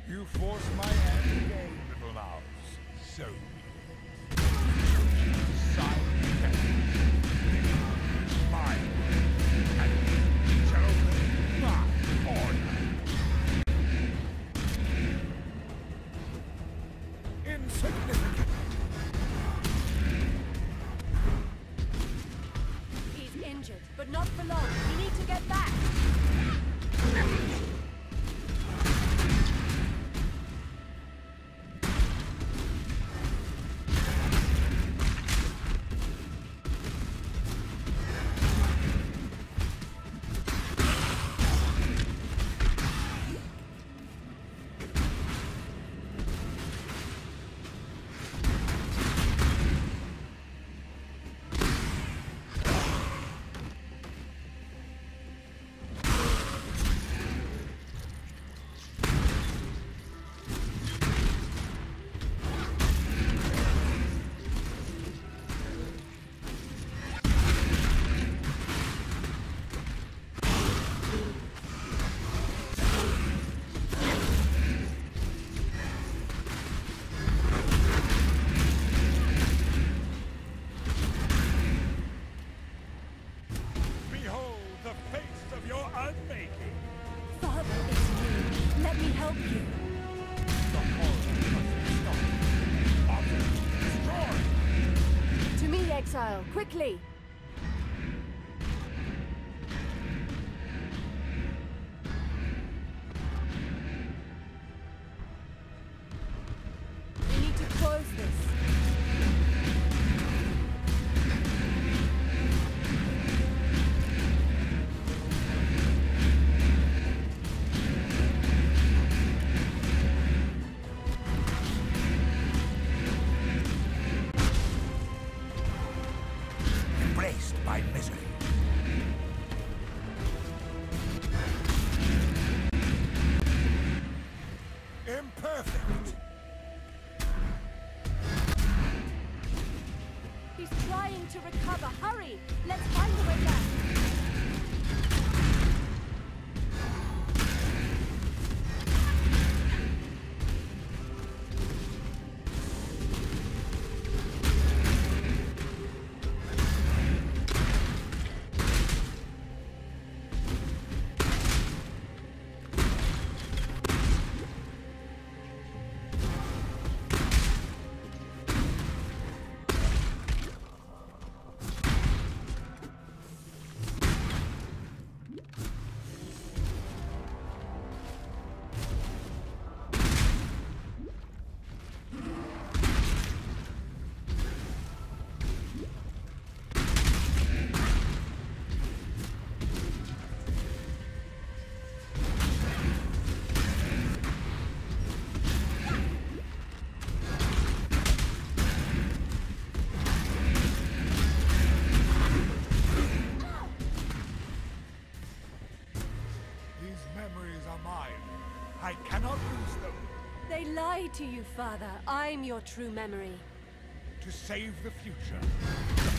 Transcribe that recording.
You force my hand again, little mouse. So be it. Silent mine, and you shall obey my order. Insignificant. He's injured, but not for long. We need to get back. Quickly! We need to close this. By misery. Imperfect. He's trying to recover. Hurry! Let's find a way back. I cannot lose them. They lied to you, Father. I'm your true memory. To save the future,